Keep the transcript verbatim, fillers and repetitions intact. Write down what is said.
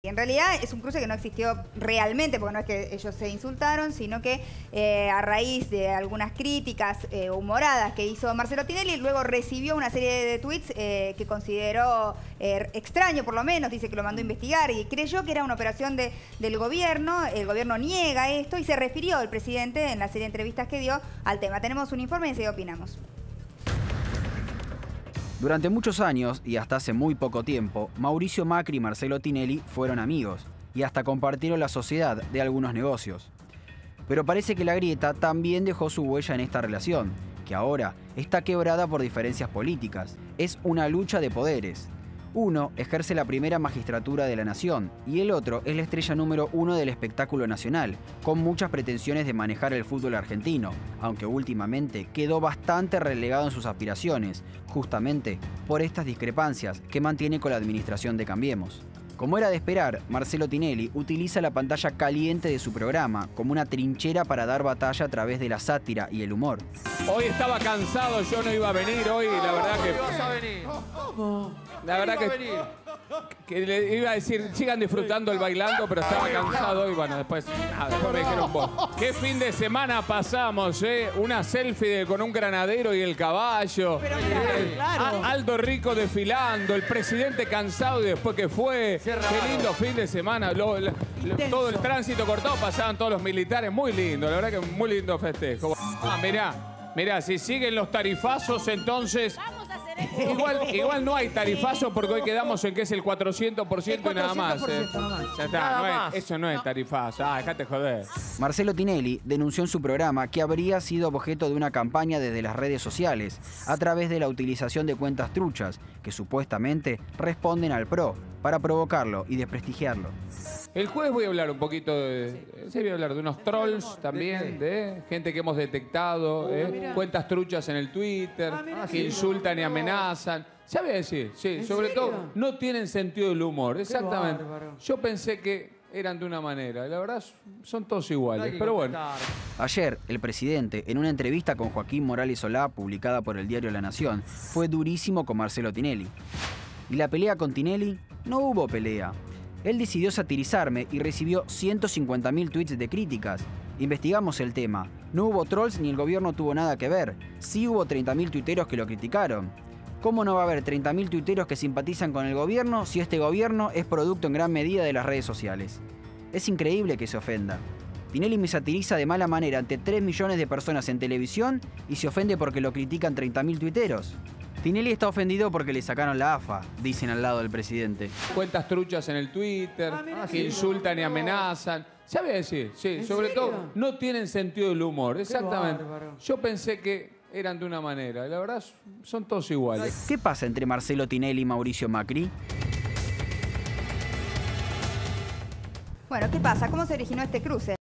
En realidad es un cruce que no existió realmente, porque no es que ellos se insultaron, sino que eh, a raíz de algunas críticas eh, humoradas que hizo Marcelo Tinelli, luego recibió una serie de tweets eh, que consideró eh, extraño, por lo menos, dice que lo mandó a investigar y creyó que era una operación de, del gobierno. El gobierno niega esto y se refirió el presidente en la serie de entrevistas que dio al tema. Tenemos un informe y enseguida opinamos. Durante muchos años, y hasta hace muy poco tiempo, Mauricio Macri y Marcelo Tinelli fueron amigos, y hasta compartieron la sociedad de algunos negocios. Pero parece que la grieta también dejó su huella en esta relación, que ahora está quebrada por diferencias políticas. Es una lucha de poderes. Uno ejerce la primera magistratura de la nación y el otro es la estrella número uno del espectáculo nacional, con muchas pretensiones de manejar el fútbol argentino, aunque últimamente quedó bastante relegado en sus aspiraciones, justamente por estas discrepancias que mantiene con la administración de Cambiemos. Como era de esperar, Marcelo Tinelli utiliza la pantalla caliente de su programa como una trinchera para dar batalla a través de la sátira y el humor. Hoy estaba cansado, yo no iba a venir hoy, la verdad que... ¿Cómo ibas a venir? ¿Cómo? La verdad que, que le iba a decir, sigan disfrutando el bailando, pero estaba cansado y bueno, después, nada, después me dijeron vos. ¿Qué fin de semana pasamos, eh? Una selfie de, con un granadero y el caballo. Pero mirá, eh, claro. a, Aldo Rico desfilando, el presidente cansado y después que fue. Qué, Qué lindo fin de semana. Lo, lo, lo, todo el tránsito cortado, pasaban todos los militares. Muy lindo, la verdad que muy lindo festejo. Ah, mirá, mirá, si siguen los tarifazos, entonces... Igual, igual no hay tarifazo porque hoy quedamos en que es el cuatrocientos por ciento y nada más. Eh. Ya está, Nada no más. es, eso no es tarifazo. Ah, dejate joder. Marcelo Tinelli denunció en su programa que habría sido objeto de una campaña desde las redes sociales a través de la utilización de cuentas truchas que supuestamente responden al PRO para provocarlo y desprestigiarlo. El jueves voy a hablar un poquito de... Sí, voy a hablar de unos trolls también, de gente que hemos detectado, eh, cuentas truchas en el Twitter, que insultan y amenazan. ¿Sabe decir? Sí, sobre todo no tienen sentido del humor, exactamente. Yo pensé que eran de una manera, la verdad son todos iguales, pero bueno. Ayer, el presidente, en una entrevista con Joaquín Morales Solá, publicada por el diario La Nación, fue durísimo con Marcelo Tinelli. ¿Y la pelea con Tinelli? No hubo pelea. Él decidió satirizarme y recibió ciento cincuenta mil tweets de críticas. Investigamos el tema. No hubo trolls ni el gobierno tuvo nada que ver. Sí hubo treinta mil tuiteros que lo criticaron. ¿Cómo no va a haber treinta mil tuiteros que simpatizan con el gobierno si este gobierno es producto en gran medida de las redes sociales? Es increíble que se ofenda. Tinelli me satiriza de mala manera ante tres millones de personas en televisión y se ofende porque lo critican treinta mil tuiteros. Tinelli está ofendido porque le sacaron la A F A, dicen al lado del presidente. Cuentas truchas en el Twitter, que insultan y amenazan. ¿Sabe decir? Sí, sobre todo no tienen sentido del humor, exactamente. Yo pensé que eran de una manera, la verdad son todos iguales. ¿Qué pasa entre Marcelo Tinelli y Mauricio Macri? Bueno, ¿qué pasa? ¿Cómo se originó este cruce?